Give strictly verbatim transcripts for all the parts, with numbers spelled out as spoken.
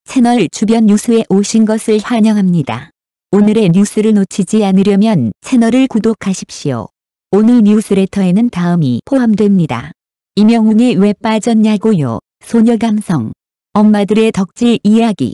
채널 주변 뉴스에 오신 것을 환영합니다. 오늘의 뉴스를 놓치지 않으려면 채널을 구독하십시오. 오늘 뉴스레터에는 다음이 포함됩니다. 임영웅이 왜 빠졌냐고요? 소녀 감성. 엄마들의 덕질 이야기.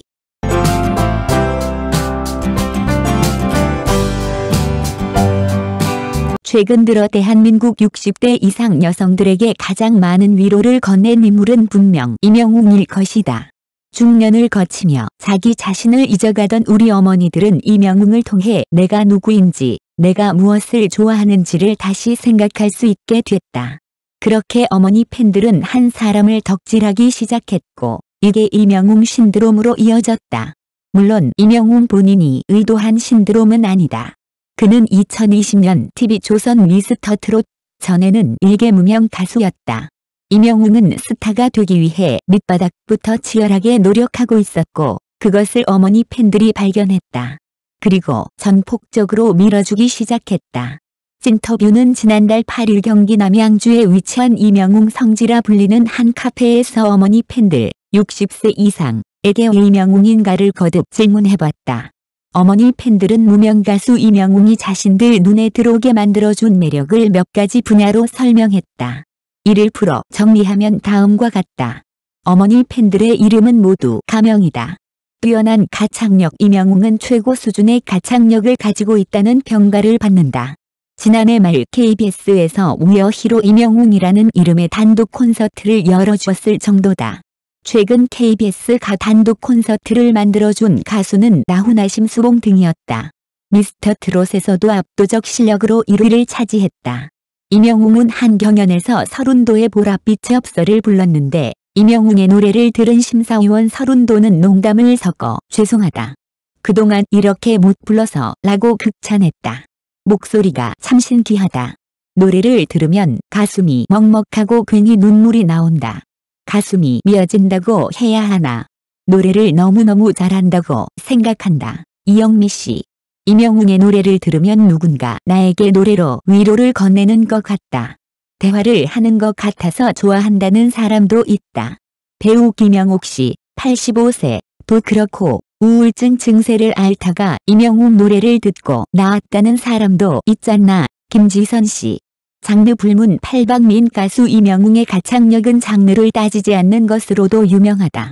최근 들어 대한민국 육십 대 이상 여성들에게 가장 많은 위로를 건넨 인물은 분명 임영웅일 것이다. 중년을 거치며 자기 자신을 잊어가던 우리 어머니들은 임영웅을 통해 내가 누구인지, 내가 무엇을 좋아하는지를 다시 생각할 수 있게 됐다. 그렇게 어머니 팬들은 한 사람을 덕질하기 시작했고, 이게 임영웅 신드롬으로 이어졌다. 물론 임영웅 본인이 의도한 신드롬은 아니다. 그는 이천이십 년 티비조선 미스터 트롯 전에는 일개 무명 가수였다. 임영웅은 스타가 되기 위해 밑바닥부터 치열하게 노력하고 있었고, 그것을 어머니 팬들이 발견했다. 그리고 전폭적으로 밀어주기 시작했다. 찐터뷰는 지난달 팔 일 경기 남양주에 위치한 임영웅 성지라 불리는 한 카페에서 어머니 팬들 육십 세 이상에게 왜 임영웅인가를 거듭 질문해봤다. 어머니 팬들은 무명 가수 임영웅이 자신들 눈에 들어오게 만들어준 매력을 몇 가지 분야로 설명했다. 이를 풀어 정리하면 다음과 같다. 어머니 팬들의 이름은 모두 가명이다. 뛰어난 가창력. 임영웅은 최고 수준의 가창력을 가지고 있다는 평가를 받는다. 지난해 말 케이비에스에서 우여 히로 임영웅이라는 이름의 단독 콘서트를 열어주었을 정도다. 최근 케이비에스 가 단독 콘서트를 만들어준 가수는 나훈아, 심수봉 등이었다. 미스터 트롯에서도 압도적 실력으로 일 위를 차지했다. 임영웅은 한 경연에서 서른도의 보랏빛 엽서를 불렀는데, 임영웅의 노래를 들은 심사위원 서른도는 농담을 섞어 죄송하다. 그동안 이렇게 못 불러서 라고 극찬했다. 목소리가 참 신기하다. 노래를 들으면 가슴이 먹먹하고 괜히 눈물이 나온다. 가슴이 미어진다고 해야 하나. 노래를 너무너무 잘한다고 생각한다. 이영미 씨. 임영웅의 노래를 들으면 누군가 나에게 노래로 위로를 건네는 것 같다. 대화를 하는 것 같아서 좋아한다는 사람도 있다. 배우 김영옥 씨, 팔십오 세도 그렇고 우울증 증세를 앓다가 임영웅 노래를 듣고 나았다는 사람도 있잖아. 김지선 씨. 장르 불문 팔방미인 가수 임영웅의 가창력은 장르를 따지지 않는 것으로도 유명하다.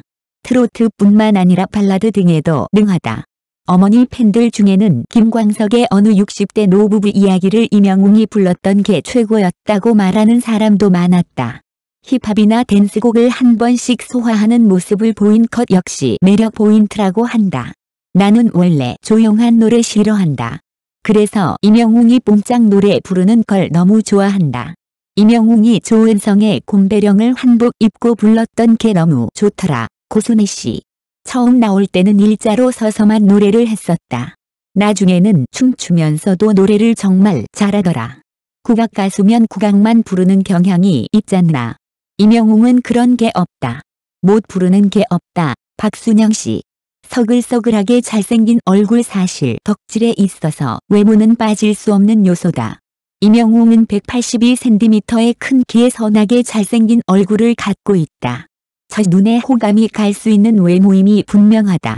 트로트뿐만 아니라 발라드 등에도 능하다. 어머니 팬들 중에는 김광석의 어느 육십 대 노부부 이야기를 임영웅이 불렀던 게 최고였다고 말하는 사람도 많았다. 힙합이나 댄스곡을 한 번씩 소화하는 모습을 보인 것 역시 매력 포인트라고 한다. 나는 원래 조용한 노래 싫어한다. 그래서 임영웅이 뽕짝 노래 부르는 걸 너무 좋아한다. 임영웅이 조은성의 곰배령을 한복 입고 불렀던 게 너무 좋더라. 고순혜 씨. 처음 나올 때는 일자로 서서만 노래를 했었다. 나중에는 춤추면서도 노래를 정말 잘하더라. 국악 가수면 국악만 부르는 경향이 있잖아. 임영웅은 그런 게 없다. 못 부르는 게 없다. 박순영 씨. 서글서글하게 잘생긴 얼굴. 사실 덕질에 있어서 외모는 빠질 수 없는 요소다. 임영웅은 백팔십이 센티미터의 큰 키에 선하게 잘생긴 얼굴을 갖고 있다. 저 눈에 호감이 갈 수 있는 외모임이 분명하다.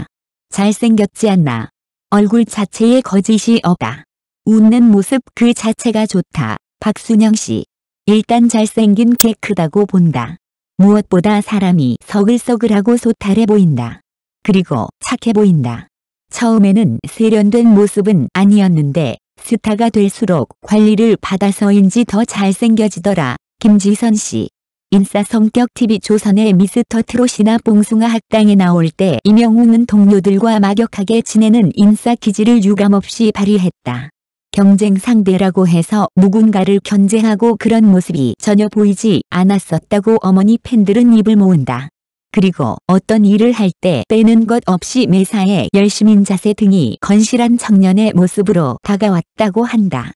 잘생겼지 않나. 얼굴 자체에 거짓이 없다. 웃는 모습 그 자체가 좋다. 박순영 씨. 일단 잘생긴 게 크다고 본다. 무엇보다 사람이 서글서글하고 소탈해 보인다. 그리고 착해 보인다. 처음에는 세련된 모습은 아니었는데 스타가 될수록 관리를 받아서인지 더 잘생겨지더라. 김지선 씨. 인싸 성격. 티비조선의 미스터 트롯이나 뽕숭아 학당에 나올 때 임영웅은 동료들과 막역하게 지내는 인싸 기질을 유감없이 발휘했다. 경쟁 상대라고 해서 누군가를 견제하고 그런 모습이 전혀 보이지 않았었다고 어머니 팬들은 입을 모은다. 그리고 어떤 일을 할 때 빼는 것 없이 매사에 열심인 자세 등이 건실한 청년의 모습으로 다가왔다고 한다.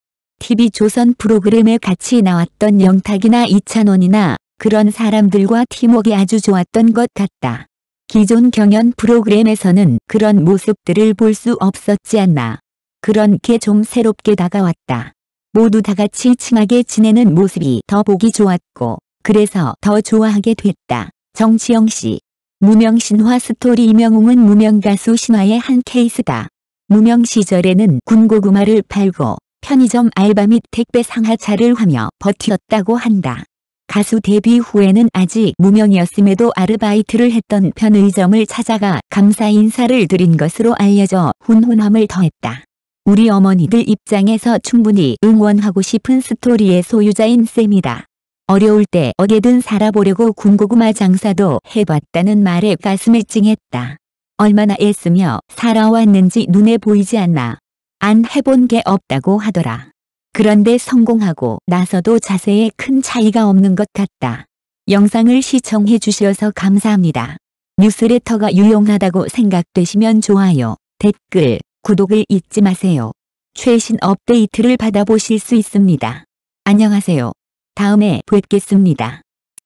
티비조선 프로그램에 같이 나왔던 영탁이나 이찬원이나 그런 사람들과 팀워크가 아주 좋았던 것 같다. 기존 경연 프로그램에서는 그런 모습들을 볼 수 없었지 않나. 그런 게 좀 새롭게 다가왔다. 모두 다 같이 친하게 지내는 모습이 더 보기 좋았고, 그래서 더 좋아하게 됐다. 정치영 씨. 무명 신화 스토리. 이명웅은 무명 가수 신화의 한 케이스다. 무명 시절에는 군고구마를 팔고 편의점 알바 및 택배 상하차를 하며 버텼다고 한다. 가수 데뷔 후에는 아직 무명이었음에도 아르바이트를 했던 편의점을 찾아가 감사 인사를 드린 것으로 알려져 훈훈함을 더했다. 우리 어머니들 입장에서 충분히 응원하고 싶은 스토리의 소유자인 쌤이다. 어려울 때 어디든 살아보려고 군고구마 장사도 해봤다는 말에 가슴을 찡했다. 얼마나 애쓰며 살아왔는지 눈에 보이지 않나. 안 해본 게 없다고 하더라. 그런데 성공하고 나서도 자세에 큰 차이가 없는 것 같다. 영상을 시청해 주셔서 감사합니다. 뉴스레터가 유용하다고 생각되시면 좋아요, 댓글, 구독을 잊지 마세요. 최신 업데이트를 받아보실 수 있습니다. 안녕하세요. 다음에 뵙겠습니다.